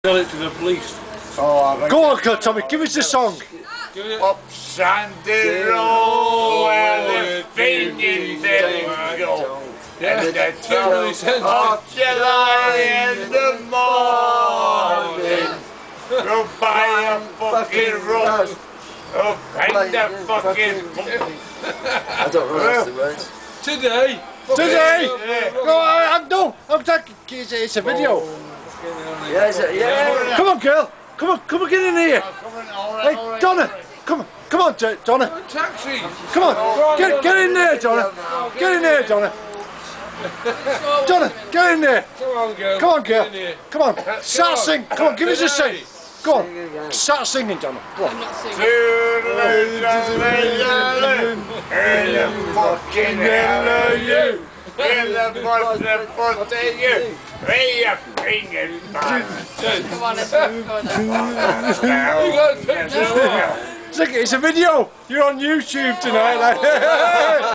Tell it to the police. Oh, go on, Tommy, give us the song. Up Sandy Road where the fingers go. And the 12th of July in the morning. Go buy a fucking rose. Go find a fucking... I don't know the words. Today. Today. No, I'm talking. It's a video. Yeah, yeah. Come on, girl. Come on, get in here. Hey, Donna. Come on, Donna. Taxi. Come on, get in there, Donna. Get in there, Donna. Donna, get in there. Come on, girl. Come on, girl. Get in here. Come on. Start singing. Come on, give us a sing. Go on. Start singing, Donna. Go on. In the fucking hell are you? In the foot of you. Where your fingers, man? Come on, let's go. You got a picture. It's a video. You're on YouTube tonight. Like.